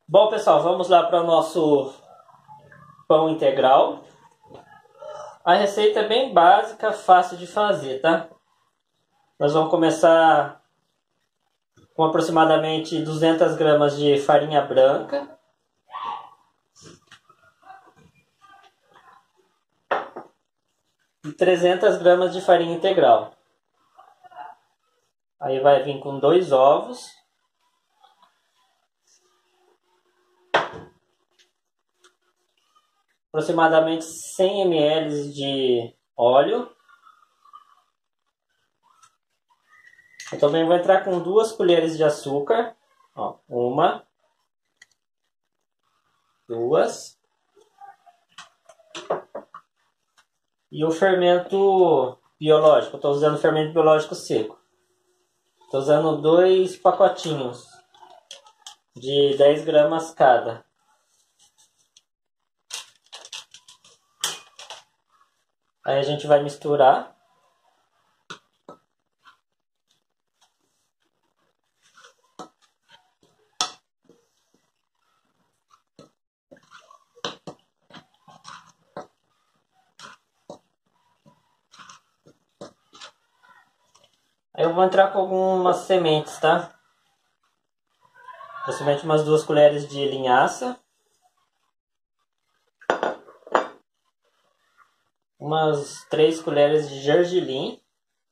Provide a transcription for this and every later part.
Bom, pessoal, vamos lá para o nosso pão integral. A receita é bem básica, fácil de fazer, tá? Nós vamos começar com aproximadamente 200 gramas de farinha branca. E 300 gramas de farinha integral. Aí vai vir com 2 ovos. Aproximadamente 100 ml de óleo. Eu também vou entrar com 2 colheres de açúcar. Ó, 1, 2. E o fermento biológico. Estou usando fermento biológico seco. Estou usando 2 pacotinhos de 10 gramas cada. Aí a gente vai misturar. Aí eu vou entrar com algumas sementes, tá? Aproximadamente umas 2 colheres de linhaça. Umas 3 colheres de gergelim.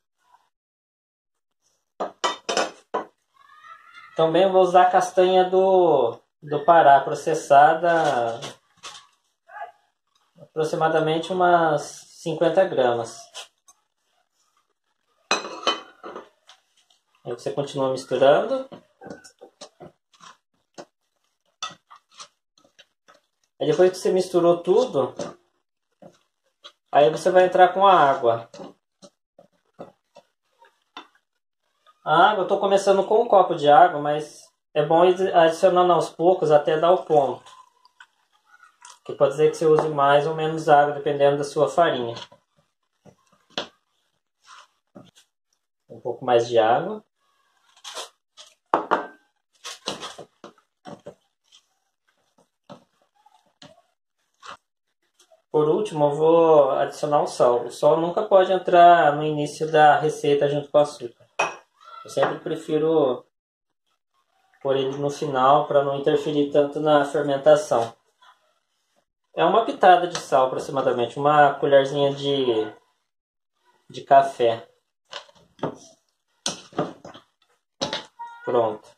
Também eu vou usar a castanha do Pará processada. Aproximadamente umas 50 gramas. Aí você continua misturando. Aí depois que você misturou tudo, aí você vai entrar com a água. A água eu estou começando com um copo de água, mas é bom ir adicionando aos poucos até dar o ponto. Que pode dizer que você use mais ou menos água, dependendo da sua farinha. Um pouco mais de água. Por último, eu vou adicionar o sal. O sal nunca pode entrar no início da receita junto com o açúcar. Eu sempre prefiro pôr ele no final para não interferir tanto na fermentação. É uma pitada de sal aproximadamente, uma colherzinha de café. Pronto.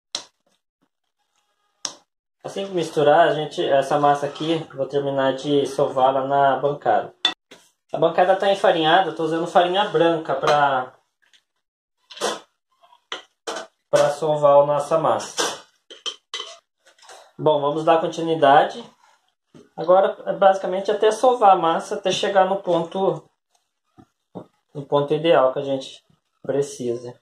Assim que misturar, essa massa aqui, vou terminar de sová-la na bancada. A bancada está enfarinhada, estou usando farinha branca para sovar a nossa massa. Bom, vamos dar continuidade. Agora, basicamente, até sovar a massa, até chegar no ponto ideal que a gente precisa.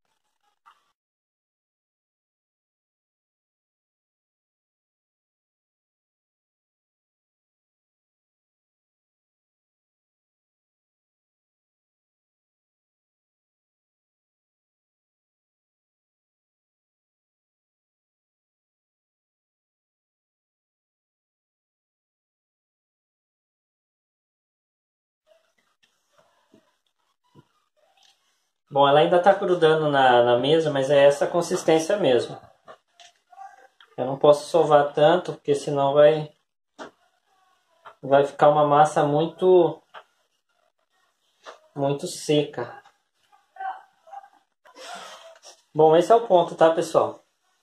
Bom, ela ainda está grudando na mesa, mas é essa consistência mesmo. Eu não posso sovar tanto, porque senão vai ficar uma massa muito seca. Bom, esse é o ponto, tá, pessoal?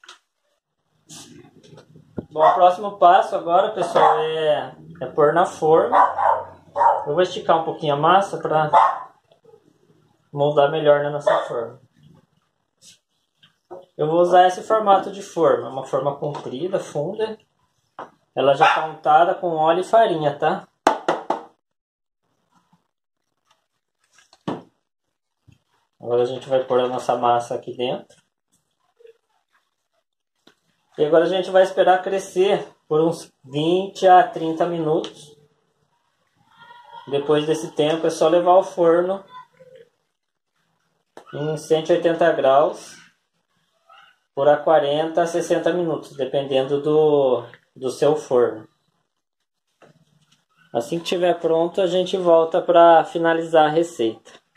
Bom, o próximo passo agora, pessoal, é pôr na forma. Eu vou esticar um pouquinho a massa para moldar melhor na nossa forma. Eu vou usar esse formato de forma, uma forma comprida, funda. Ela já está untada com óleo e farinha, tá? Agora a gente vai pôr a nossa massa aqui dentro. E agora a gente vai esperar crescer por uns 20 a 30 minutos. Depois desse tempo é só levar ao forno em 180 graus por a 40 a 60 minutos, dependendo do seu forno. Assim que estiver pronto, a gente volta para finalizar a receita.